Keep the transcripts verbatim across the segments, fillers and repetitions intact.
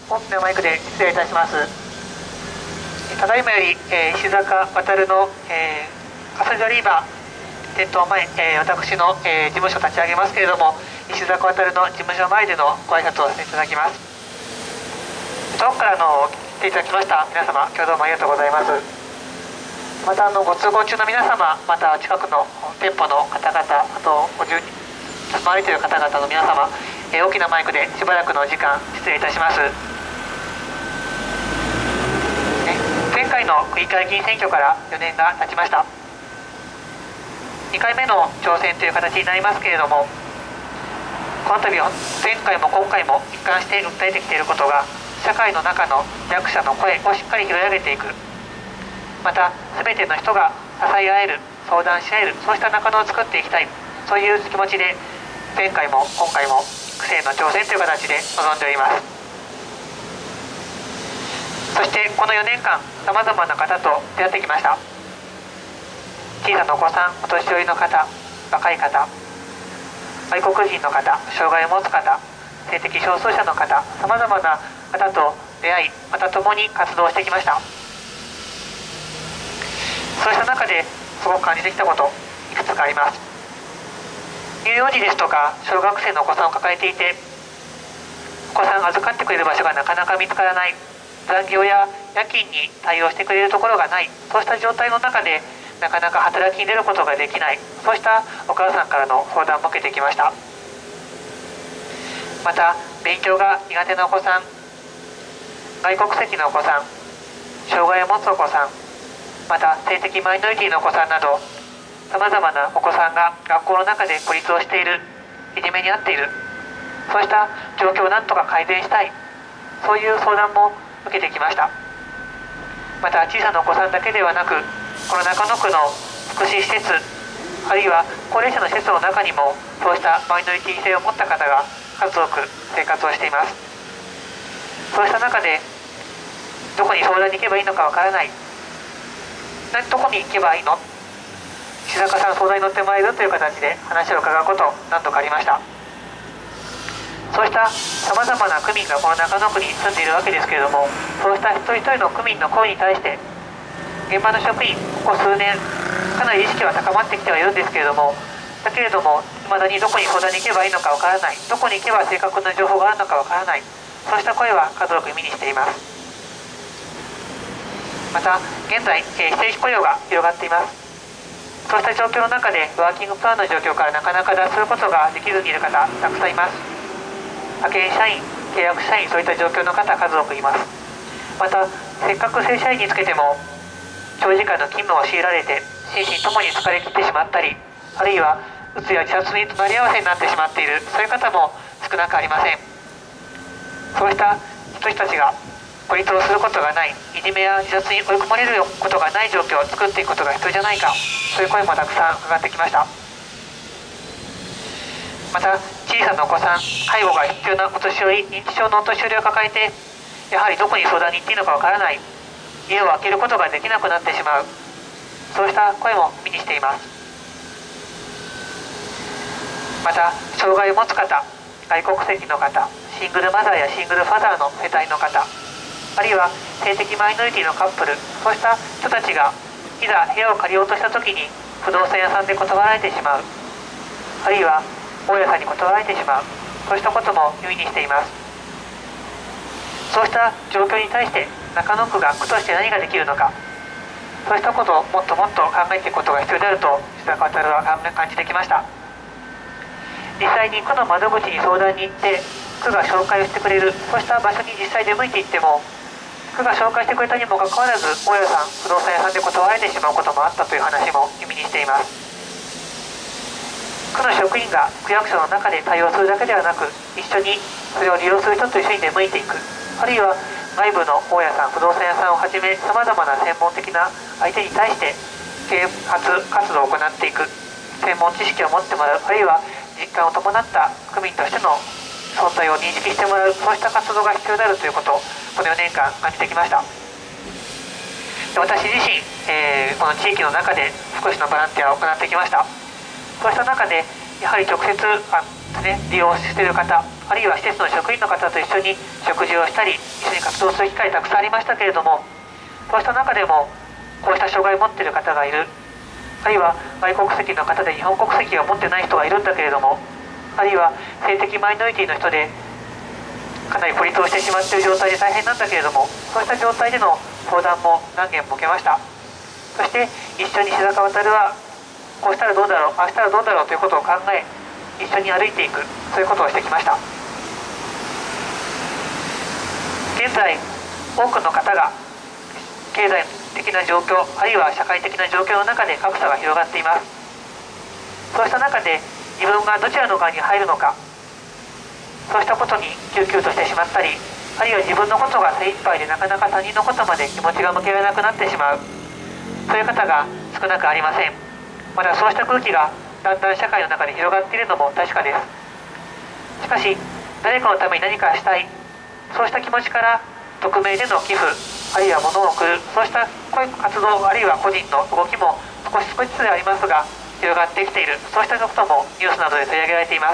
大きなマイクで失礼いたします。ただいまより、えー、石坂渉の、えー、アサジャリーバー点灯前、えー、私の、えー、事務所立ち上げますけれども、石坂渉の事務所前でのご挨拶をさせていただきます。遠くからの来ていただきました皆様、今日どうもありがとうございます。またあのご通行中の皆様、また近くの店舗の方々、あとご住住まわれている方々の皆様、えー、大きなマイクでしばらくのお時間失礼いたします。前回の区議会議員選挙からよねんが経ちました。にかいめの挑戦という形になりますけれども、この度は前回も今回も一貫して訴えてきていることが、社会の中の弱者の声をしっかり拾い上げていく、また全ての人が支え合える、相談し合える、そうした仲間を作っていきたい、そういう気持ちで前回も今回も区政の挑戦という形で臨んでおります。そしてこのよねんかん、さまざまな方と出会ってきました。小さなお子さん、お年寄りの方、若い方、外国人の方、障害を持つ方、性的少数者の方、さまざまな方と出会い、また共に活動してきました。そうした中ですごく感じてきたこと、いくつかあります。乳幼児ですとか小学生のお子さんを抱えていて、お子さん預かってくれる場所がなかなか見つからない、残業や夜勤に対応してくれるところがない、そうした状態の中でなかなか働きに出ることができない、そうしたお母さんからの相談も受けてきました。また勉強が苦手なお子さん、外国籍のお子さん、障害を持つお子さん、また性的マイノリティのお子さんなど、さまざまなお子さんが学校の中で孤立をしている、いじめに遭っている、そうした状況をなんとか改善したい、そういう相談も受けてきました。また小さなお子さんだけではなく、この中野区の福祉施設、あるいは高齢者の施設の中にもそうしたマイノリティ性を持った方が数多く生活をしています。そうした中でどこに相談に行けばいいのかわからない、どこに行けばいいの、石坂さん相談に乗ってもらえるという形で話を伺うこと何度かありました。そうしたさまざまな区民がこの中野区に住んでいるわけですけれども、そうした一人一人の区民の声に対して現場の職員、ここ数年かなり意識は高まってきてはいるんですけれども、だけれども未だにどこに相談に行けばいいのかわからない、どこに行けば正確な情報があるのかわからない、そうした声は数多く耳にしています。また現在、えー、非正規雇用が広がっています。そうした状況の中でワーキングプランの状況からなかなか脱することができずにいる方たくさんいます。派遣社員、契約社員、そういった状況の方数多くいます。またせっかく正社員につけても長時間の勤務を強いられて心身ともに疲れ切ってしまったり、あるいはうつや自殺に隣り合わせになってしまっている、そういう方も少なくありません。そうした人たちが孤立をすることがない、いじめや自殺に追い込まれることがない状況を作っていくことが必要じゃないか、そういう声もたくさん伺ってきました。また小さなお子さん、介護が必要なお年寄り、認知症のお年寄りを抱えて、やはりどこに相談に行っていいのかわからない、家を空けることができなくなってしまう、そうした声も耳にしています。また障害を持つ方、外国籍の方、シングルマザーやシングルファザーの世帯の方、あるいは性的マイノリティのカップル、そうした人たちがいざ部屋を借りようとした時に不動産屋さんで断られてしまう、あるいは大家さんに断られてしまう、そうしたことも耳にしています。そうした状況に対して中野区が区として何ができるのか、そうしたことをもっともっと考えていくことが必要であると石坂渉は感じてきました。実際に区の窓口に相談に行って区が紹介をしてくれる、そうした場所に実際出向いていっても区が紹介してくれたにもかかわらず大家さん、不動産屋さんで断られてしまうこともあったという話も耳にしています。区の職員が区役所の中で対応するだけではなく、一緒にそれを利用する人と一緒に出向いていく、あるいは外部の大家さん、不動産屋さんをはじめさまざまな専門的な相手に対して啓発活動を行っていく、専門知識を持ってもらう、あるいは実感を伴った区民としての存在を認識してもらう、そうした活動が必要であるということをこのよねんかん感じてきました。で私自身、えー、この地域の中で福祉のボランティアを行ってきました。そうした中でやはり直接あ、ね、利用している方、 あるいは施設の職員の方と一緒に食事をしたり、一緒に活動する機会たくさんありましたけれども、そうした中でもこうした障害を持っている方がいる、あるいは外国籍の方で日本国籍を持ってない人がいるんだけれども、あるいは性的マイノリティの人でかなり孤立をしてしまっている状態で大変なんだけれども、そうした状態での相談も何件も受けました。そして一緒に白川渉はこうしたらどうだろう、ああしたらどうだろうということを考え、一緒に歩いていく、そういうことをしてきました。現在多くの方が経済的な状況、あるいは社会的な状況の中で格差が広がっています。そうした中で自分がどちらの側に入るのか、そうしたことに窮々としてしまったり、あるいは自分のことが精一杯でなかなか他人のことまで気持ちが向けられなくなってしまう、そういう方が少なくありません。まだそうした空気がだんだん社会の中で広がっているのも確かです。しかし誰かのために何かしたい、そうした気持ちから匿名での寄付、あるいは物を送る、そうした活動、あるいは個人の動きも少し少しずつでありますが広がってきている、そうしたこともニュースなどで取り上げられています。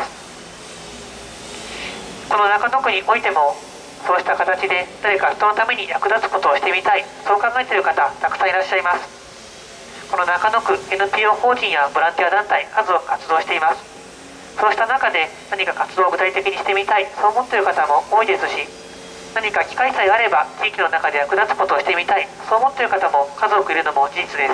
この中野区においてもそうした形で誰か人のために役立つことをしてみたい、そう考えている方たくさんいらっしゃいます。この中野区 エヌピーオー 法人やボランティア団体数多く活動しています。そうした中で何か活動を具体的にしてみたい、そう思っている方も多いですし、何か機会さえあれば地域の中で役立つことをしてみたい、そう思っている方も数多くいるのも事実です。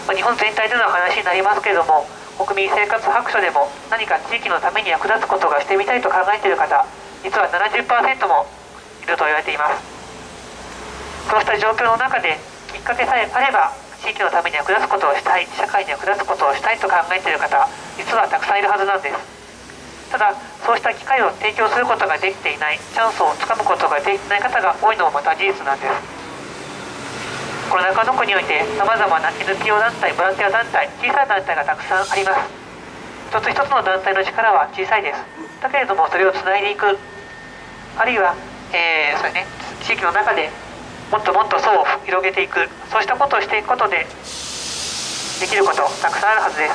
まあ、日本全体での話になりますけれども、国民生活白書でも何か地域のために役立つことがしてみたいと考えている方、実は ななじゅっパーセント もいると言われています。そうした状況の中できっかけさえあれば地域のために役立つことをしたい、社会に役立つことをしたいと考えている方、実はたくさんいるはずなんです。ただそうした機会を提供することができていない、チャンスをつかむことができていない方が多いのもまた事実なんです。この中野区においてさまざまな エヌピーオー 団体、ボランティア団体、小さい団体がたくさんあります。一つ一つの団体の力は小さいです。だけれどもそれをつないでいく、あるいは、えーそうね、地域の中でもっともっと層を広げていく、そうしたことをしていくことでできることたくさんあるはずです。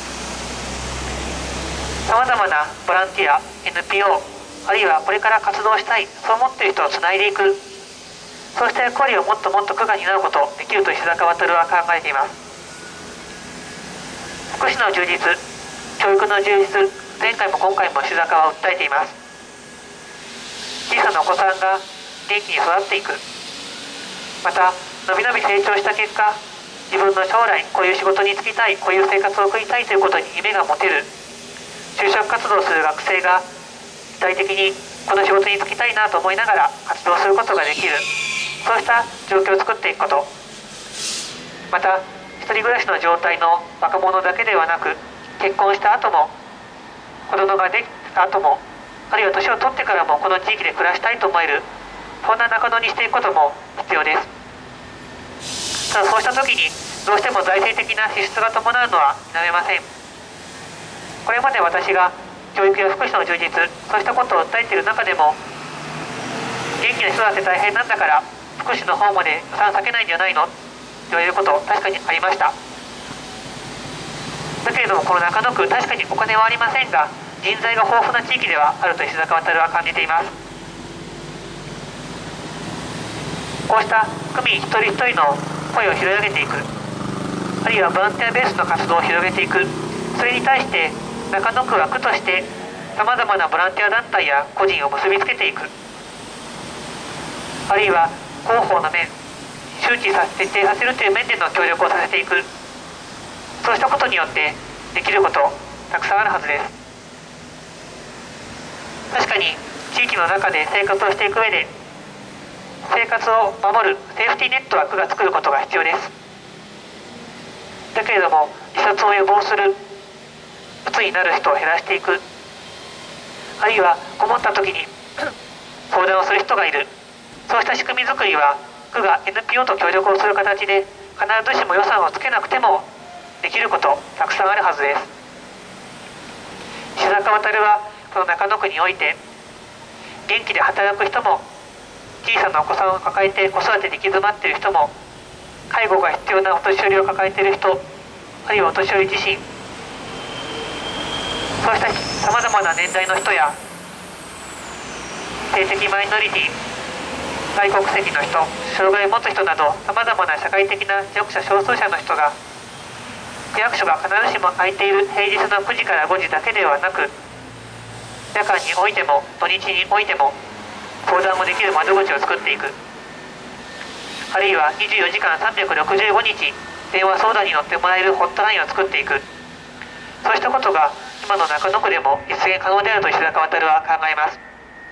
さまざまなボランティア、エヌピーオー、あるいはこれから活動したい、そう思っている人をつないでいく、そうした役割をもっともっと区が担うことできると石坂渉は考えています。福祉の充実、教育の充実、前回も今回も石坂は訴えています。小さなお子さんが元気に育っていく、またのびのび成長した結果、自分の将来こういう仕事に就きたい、こういう生活を送りたいということに夢が持てる、就職活動する学生が具体的にこの仕事に就きたいなと思いながら活動することができる、そうした状況を作っていくこと、また一人暮らしの状態の若者だけではなく、結婚した後も子供ができた後も、あるいは年を取ってからもこの地域で暮らしたいと思える、そんな中野にしていくことも必要です。ただそうした時にどうしても財政的な支出が伴うのは否めません。これまで私が教育や福祉の充実、そうしたことを訴えている中でも、元気な人だって大変なんだから福祉の方まで予算割けないんじゃないのと言われること確かにありました。だけれどもこの中野区、確かにお金はありませんが人材が豊富な地域ではあると石坂渉は感じています。こうした区民一人一人の声を拾い上げていく、あるいはボランティアベースの活動を広げていく、それに対して中野区は区としてさまざまなボランティア団体や個人を結びつけていく、あるいは広報の面、周知させ徹底させるという面での協力をさせていく、そうしたことによってできることたくさんあるはずです。確かに地域の中で生活をしていく上で生活を守るセーフティーネットは区が作ることが必要です。だけれども自殺を予防する、鬱になる人を減らしていく、あるいは困った時に相談をする人がいる、そうした仕組み作りは区が エヌピーオー と協力をする形で必ずしも予算をつけなくてもできることたくさんあるはずです。石坂渉はこの中野区において元気で働く人も、小さなお子さんを抱えて子育てに行き詰まっている人も、介護が必要なお年寄りを抱えている人、あるいはお年寄り自身、そうしたさまざまな年代の人や性的マイノリティ、外国籍の人、障害を持つ人などさまざまな社会的な弱者少数者の人が区役所が必ずしも空いている平日のくじからごじだけではなく、夜間においても土日においても相談もできる窓口を作っていく、あるいはにじゅうよじかんさんびゃくろくじゅうごにち電話相談に乗ってもらえるホットラインを作っていく、そうしたことが今の中野区でも実現可能であると石坂渉は考えます。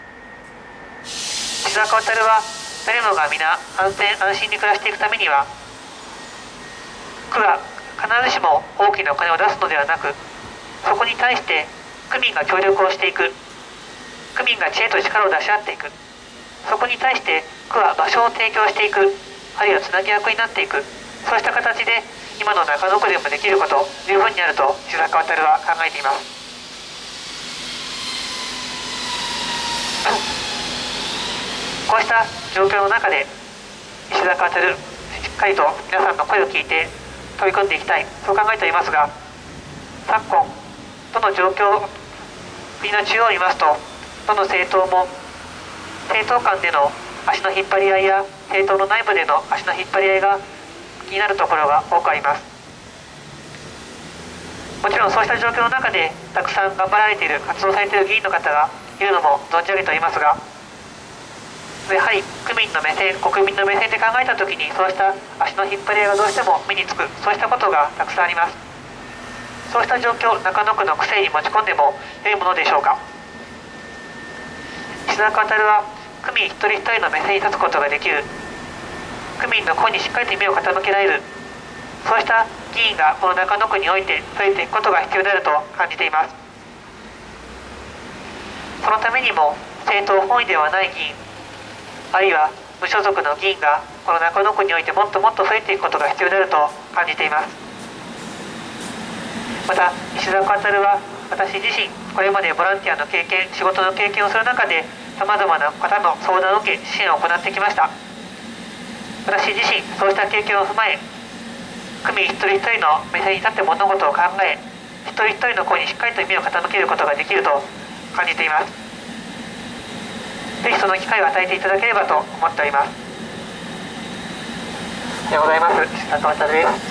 石坂渉は誰もが皆安全安心に暮らしていくためには、区が必ずしも大きなお金を出すのではなく、そこに対して区民が協力をしていく、区民が知恵と力を出し合っていく、そこに対して区は場所を提供していく、あるいはつなぎ役になっていく、そうした形で今の中野区でもできること十分にあると石坂渉は考えています。こうした状況の中で石坂渉、しっかりと皆さんの声を聞いて取り組んでいきたい、そう考えておりますが、昨今どの状況、国の中央を見ますと、どの政党も政党間での足の引っ張り合いや政党の内部での足の引っ張り合いが気になるところが多くあります。もちろんそうした状況の中でたくさん頑張られている、活動されている議員の方がいるのも存じ上げておりますが、やはり区民の目線、国民の目線で考えたときに、そうした足の引っ張り合いがどうしても目につく、そうしたことがたくさんあります。そうした状況、中野区の区政に持ち込んでも良いものでしょうか。石坂渉は区民一人一人の目線に立つことができる、区民の声にしっかりと目を傾けられる、そうした議員がこの中野区において増えていくことが必要であると感じています。そのためにも政党本位ではない議員、あるいは無所属の議員がこの中野区においてもっともっと増えていくことが必要であると感じています。また石坂渉は私自身これまでボランティアの経験、仕事の経験をする中でさまざまな方の相談を受け支援を行ってきました。私自身そうした経験を踏まえ、区民一人一人の目線に立って物事を考え、一人一人の声にしっかりと耳を傾けることができると感じています。ぜひその機会を与えていただければと思っております。おはようございます。石坂渉です。